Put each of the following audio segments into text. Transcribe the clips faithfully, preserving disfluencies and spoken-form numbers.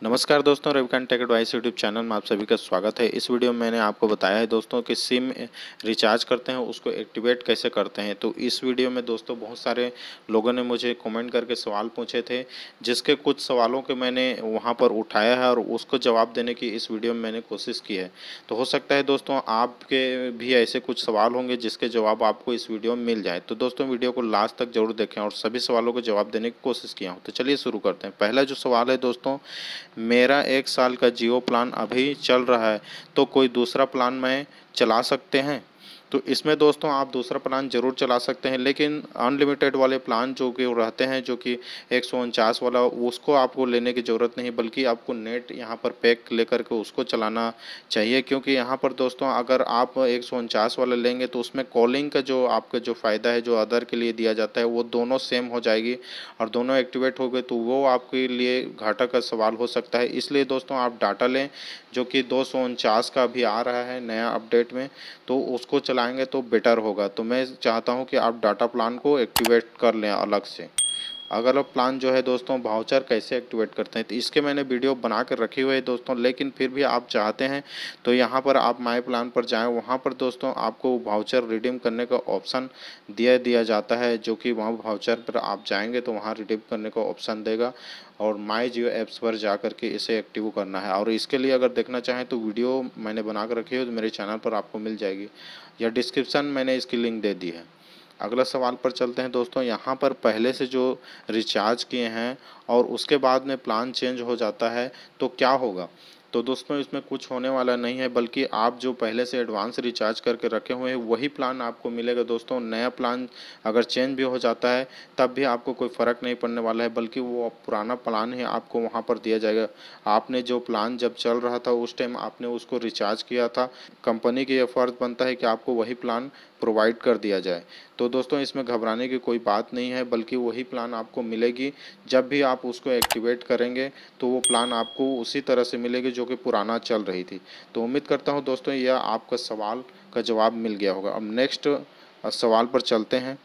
नमस्कार दोस्तों, Ravikant tech advice YouTube channel में आप सभी का स्वागत है। इस वीडियो में मैंने आपको बताया है दोस्तों कि सिम रिचार्ज करते हैं उसको एक्टिवेट कैसे करते हैं। तो इस वीडियो में दोस्तों बहुत सारे लोगों ने मुझे कमेंट करके सवाल पूछे थे, जिसके कुछ सवालों के मैंने वहां पर उठाया है और उसको जवाब देने की इस वीडियो में मैंने कोशिश की है। तो हो सकता है दोस्तों आपके भी ऐसे कुछ सवाल होंगे जिसके जवाब आपको इस वीडियो में मिल जाए। तो दोस्तों वीडियो को लास्ट तक जरूर देखें और सभी सवालों को जवाब देने की कोशिश किया हूँ। तो चलिए शुरू करते हैं। पहला जो सवाल है दोस्तों, मेरा एक साल का जियो प्लान अभी चल रहा है, तो कोई दूसरा प्लान मैं चला सकते हैं? तो इसमें दोस्तों आप दूसरा प्लान ज़रूर चला सकते हैं, लेकिन अनलिमिटेड वाले प्लान जो कि रहते हैं, जो कि एक सौ उनचास वाला, उसको आपको लेने की ज़रूरत नहीं, बल्कि आपको नेट यहाँ पर पैक लेकर के उसको चलाना चाहिए। क्योंकि यहाँ पर दोस्तों अगर आप एक सौ उनचास वाला लेंगे तो उसमें कॉलिंग का जो आपका जो फ़ायदा है, जो अदर के लिए दिया जाता है, वो दोनों सेम हो जाएगी और दोनों एक्टिवेट हो गए, तो वो आपके लिए घाटा का सवाल हो सकता है। इसलिए दोस्तों आप डाटा लें जो कि दो सौ उनचास का भी आ रहा है नया अपडेट में, तो उसको चलाएंगे तो बेटर होगा। तो मैं चाहता हूं कि आप डाटा प्लान को एक्टिवेट कर लें अलग से। अगर आप प्लान जो है दोस्तों वाउचर कैसे एक्टिवेट करते हैं, तो इसके मैंने वीडियो बना कर रखी हुई है दोस्तों, लेकिन फिर भी आप चाहते हैं तो यहाँ पर आप माय प्लान पर जाएं। वहाँ पर दोस्तों आपको वाउचर रिडीम करने का ऑप्शन दिया दिया जाता है, जो कि वहाँ वाउचर पर आप जाएंगे तो वहाँ रिडीम करने का ऑप्शन देगा और माई जियो ऐप्स पर जा कर के इसे एक्टिव करना है। और इसके लिए अगर देखना चाहें तो वीडियो मैंने बना कर रखी है, तो मेरे चैनल पर आपको मिल जाएगी या डिस्क्रिप्शन मैंने इसकी लिंक दे दी है। अगला सवाल पर चलते हैं दोस्तों। यहाँ पर पहले से जो रिचार्ज किए हैं और उसके बाद में प्लान चेंज हो जाता है तो क्या होगा? तो दोस्तों इसमें कुछ होने वाला नहीं है, बल्कि आप जो पहले से एडवांस रिचार्ज करके रखे हुए हैं वही प्लान आपको मिलेगा दोस्तों। नया प्लान अगर चेंज भी हो जाता है तब भी आपको कोई फ़र्क नहीं पड़ने वाला है, बल्कि वो पुराना प्लान ही आपको वहाँ पर दिया जाएगा। आपने जो प्लान जब चल रहा था उस टाइम आपने उसको रिचार्ज किया था, कंपनी की ये फ़र्ज़ बनता है कि आपको वही प्लान प्रोवाइड कर दिया जाए। तो दोस्तों इसमें घबराने की कोई बात नहीं है, बल्कि वही प्लान आपको मिलेगी। जब भी आप उसको एक्टिवेट करेंगे तो वो प्लान आपको उसी तरह से मिलेगी जो कि पुराना चल रही थी। तो उम्मीद करता हूँ दोस्तों यह आपका सवाल का जवाब मिल गया होगा। अब नेक्स्ट सवाल पर चलते हैं।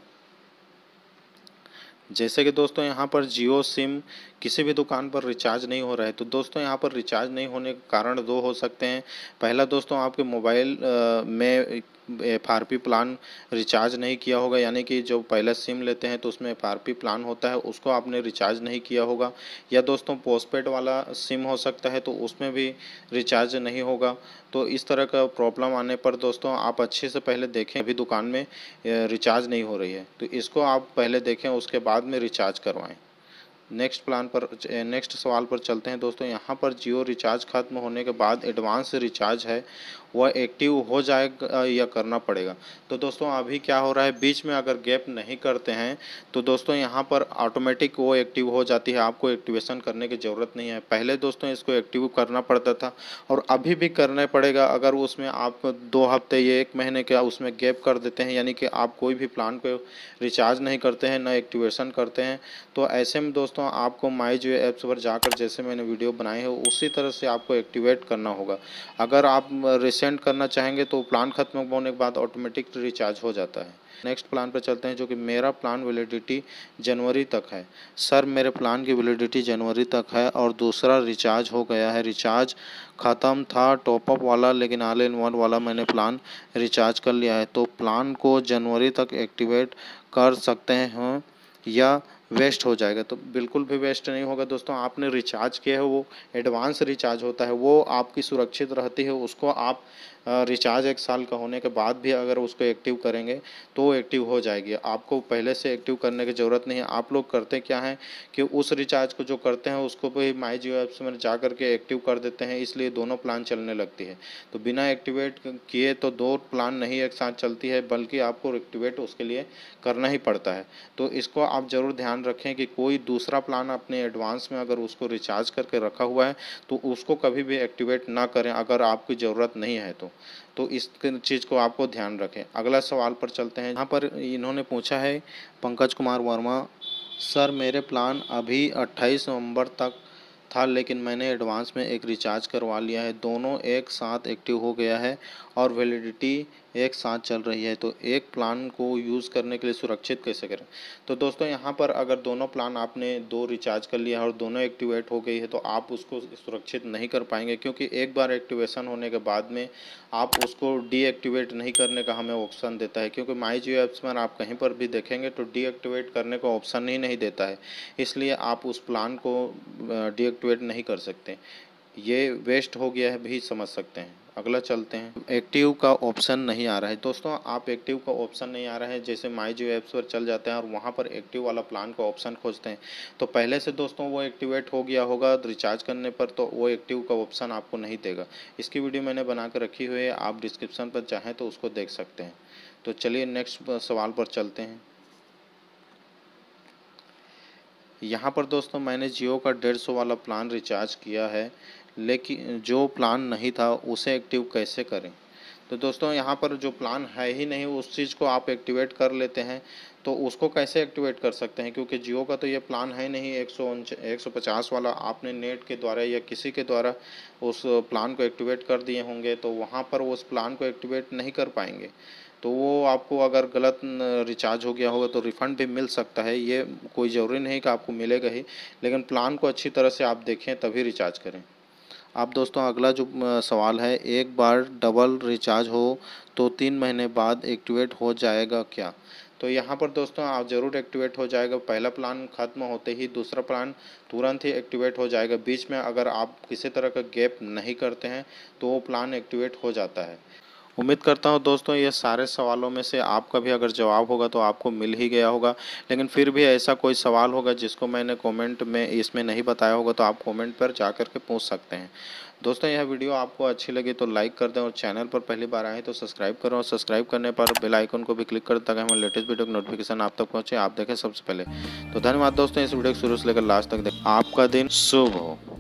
जैसे कि दोस्तों यहाँ पर जियो सिम किसी भी दुकान पर रिचार्ज नहीं हो रहा है, तो दोस्तों यहाँ पर रिचार्ज नहीं होने के कारण दो हो सकते हैं। पहला दोस्तों आपके मोबाइल में F R P plan recharge नहीं किया होगा, यानी कि जो पहला सिम लेते हैं तो उसमें एफ आर पी प्लान होता है, उसको आपने रिचार्ज नहीं किया होगा। या दोस्तों पोस्टपेड वाला सिम हो सकता है तो उसमें भी रिचार्ज नहीं होगा। तो इस तरह का प्रॉब्लम आने पर दोस्तों आप अच्छे से पहले देखें, अभी दुकान में रिचार्ज नहीं हो रही है तो इसको आप पहले देखें, उसके बाद में रिचार्ज करवाएं। नेक्स्ट प्लान पर नेक्स्ट सवाल पर चलते हैं दोस्तों। यहाँ पर जियो रिचार्ज खत्म होने के बाद एडवांस रिचार्ज है वह एक्टिव हो जाएगा या करना पड़ेगा? तो दोस्तों अभी क्या हो रहा है, बीच में अगर गैप नहीं करते हैं तो दोस्तों यहाँ पर ऑटोमेटिक वो एक्टिव हो जाती है, आपको एक्टिवेशन करने की ज़रूरत नहीं है। पहले दोस्तों इसको एक्टिव करना पड़ता था और अभी भी करना पड़ेगा। अगर उसमें आप दो हफ्ते या एक महीने का उसमें गैप कर देते हैं, यानी कि आप कोई भी प्लान को रिचार्ज नहीं करते हैं, ना एक्टिवेशन करते हैं, तो ऐसे में दोस्तों आपको माई जियो ऐप्स पर जाकर जैसे मैंने वीडियो बनाई है उसी तरह से आपको एक्टिवेट करना होगा। अगर आप रिसेंड करना चाहेंगे तो प्लान खत्म होने के बाद ऑटोमेटिक रिचार्ज हो जाता है। नेक्स्ट प्लान पर चलते हैं, जो कि मेरा प्लान वैलिडिटी जनवरी तक है। सर मेरे प्लान की वैलिडिटी जनवरी तक है और दूसरा रिचार्ज हो गया है। रिचार्ज ख़त्म था टॉपअप वाला, लेकिन ऑल इन वन वाला मैंने प्लान रिचार्ज कर लिया है, तो प्लान को जनवरी तक एक्टिवेट कर सकते हैं या वेस्ट हो जाएगा? तो बिल्कुल भी वेस्ट नहीं होगा दोस्तों। आपने रिचार्ज किया है वो एडवांस रिचार्ज होता है, वो आपकी सुरक्षित रहती है। उसको आप रिचार्ज एक साल का होने के बाद भी अगर उसको एक्टिव करेंगे तो वो एक्टिव हो जाएगी। आपको पहले से एक्टिव करने की ज़रूरत नहीं है। आप लोग करते क्या हैं कि उस रिचार्ज को जो करते हैं उसको भी माई जियो ऐप्स में जा करके एक्टिव कर देते हैं, इसलिए दोनों प्लान चलने लगती है। तो बिना एक्टिवेट किए तो दो प्लान नहीं एक साथ चलती है, बल्कि आपको एक्टिवेट उसके लिए करना ही पड़ता है। तो इसको आप ज़रूर ध्यान रखें कि कोई दूसरा प्लान अपने एडवांस में अगर उसको रिचार्ज करके रखा हुआ है तो उसको कभी भी एक्टिवेट ना करें अगर आपकी ज़रूरत नहीं है तो तो इस चीज़ को आपको ध्यान रखें। अगला सवाल पर चलते हैं। यहाँ पर इन्होंने पूछा है, पंकज कुमार वर्मा, सर मेरे प्लान अभी अट्ठाईस नवंबर तक था, लेकिन मैंने एडवांस में एक रिचार्ज करवा लिया है, दोनों एक साथ एक्टिव हो गया है और वैलिडिटी एक साथ चल रही है, तो एक प्लान को यूज़ करने के लिए सुरक्षित कैसे करें। तो दोस्तों यहाँ पर अगर दोनों प्लान आपने दो रिचार्ज कर लिया और दोनों एक्टिवेट हो गई है तो आप उसको सुरक्षित नहीं कर पाएंगे, क्योंकि एक बार एक्टिवेशन होने के बाद में आप उसको डीएक्टिवेट नहीं करने का हमें ऑप्शन देता है, क्योंकि माई जियो ऐप्स में आप कहीं पर भी देखेंगे तो डीएक्टिवेट करने का ऑप्शन ही नहीं देता है, इसलिए आप उस प्लान को डीएक्टिवेट नहीं कर सकते। ये वेस्ट हो गया है भी समझ सकते हैं। अगला चलते हैं, एक्टिव का ऑप्शन नहीं आ रहा है। दोस्तों आप एक्टिव का ऑप्शन नहीं आ रहा है, जैसे माई जियो ऐप्स पर चल जाते हैं और वहाँ पर एक्टिव वाला प्लान का ऑप्शन खोजते हैं तो पहले से दोस्तों वो एक्टिवेट हो गया होगा रिचार्ज करने पर, तो वो एक्टिव का ऑप्शन आपको नहीं देगा। इसकी वीडियो मैंने बना कर रखी हुई है, आप डिस्क्रिप्शन पर चाहें तो उसको देख सकते हैं। तो चलिए नेक्स्ट सवाल पर चलते हैं। यहाँ पर दोस्तों मैंने जियो का डेढ़ सौ वाला प्लान रिचार्ज किया है, लेकिन जो प्लान नहीं था उसे एक्टिव कैसे करें। तो दोस्तों यहाँ पर जो प्लान है ही नहीं उस चीज़ को आप एक्टिवेट कर लेते हैं, तो उसको कैसे एक्टिवेट कर सकते हैं, क्योंकि जियो का तो ये प्लान है नहीं एक सौ एक सौ पचास वाला। आपने नेट के द्वारा या किसी के द्वारा उस प्लान को एक्टिवेट कर दिए होंगे, तो वहाँ पर उस प्लान को एक्टिवेट नहीं कर पाएंगे। तो वो आपको अगर गलत रिचार्ज हो गया होगा तो रिफ़ंड भी मिल सकता है, ये कोई ज़रूरी नहीं कि आपको मिलेगा ही, लेकिन प्लान को अच्छी तरह से आप देखें तभी रिचार्ज करें। अब दोस्तों अगला जो सवाल है, एक बार डबल रिचार्ज हो तो तीन महीने बाद एक्टिवेट हो जाएगा क्या। तो यहाँ पर दोस्तों आप ज़रूर एक्टिवेट हो जाएगा। पहला प्लान ख़त्म होते ही दूसरा प्लान तुरंत ही एक्टिवेट हो जाएगा। बीच में अगर आप किसी तरह का गैप नहीं करते हैं तो वो प्लान एक्टिवेट हो जाता है। उम्मीद करता हूँ दोस्तों ये सारे सवालों में से आपका भी अगर जवाब होगा तो आपको मिल ही गया होगा, लेकिन फिर भी ऐसा कोई सवाल होगा जिसको मैंने कमेंट में इसमें नहीं बताया होगा तो आप कमेंट पर जा कर के पूछ सकते हैं। दोस्तों यह वीडियो आपको अच्छी लगी तो लाइक कर दें और चैनल पर पहली बार आए तो सब्सक्राइब करें, और सब्सक्राइब करने पर बेल आइकन को भी क्लिक करें ताकि हमारे लेटेस्ट वीडियो की नोटिफिकेशन आप तक पहुँचे, आप देखें सबसे पहले। तो धन्यवाद दोस्तों, इस वीडियो को शुरू से लेकर लास्ट तक देखें। आपका दिन शुभ हो।